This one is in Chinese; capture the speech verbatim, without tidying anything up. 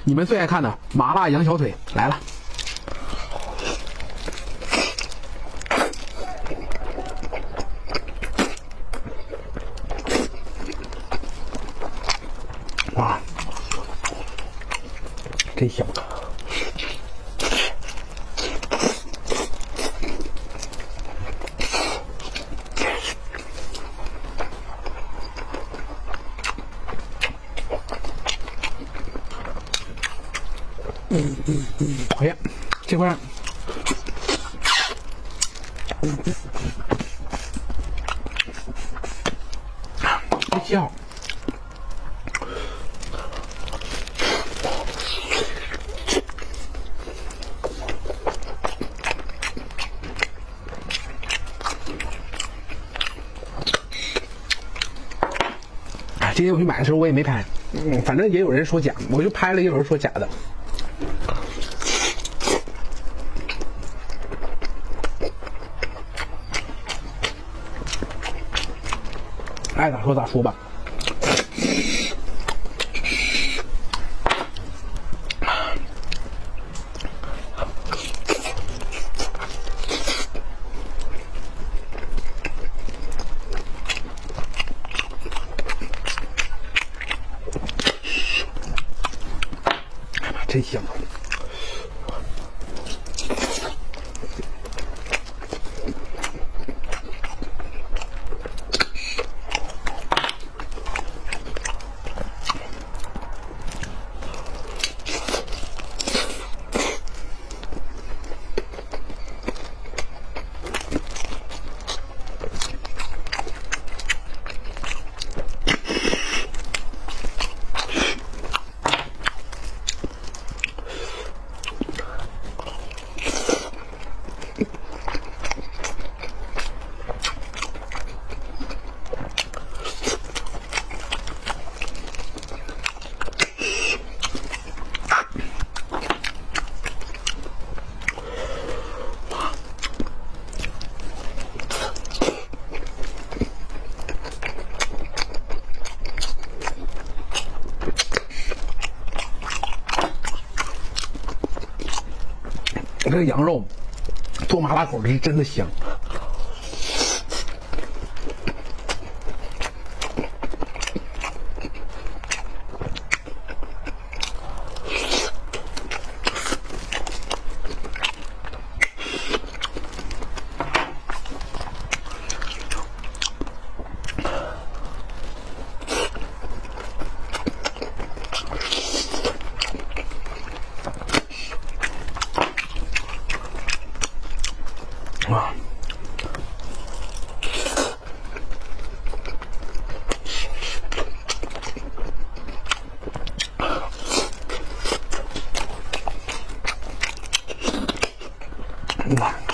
你们最爱看的麻辣羊小腿来了。哇，真香！嗯嗯嗯，哎呀，这块没切好。今天我去买的时候我也没拍，嗯，反正也有人说假，我就拍了，也有人说假的。爱咋说咋说吧。真香！这个羊肉做麻辣口是真的香。哇！哇！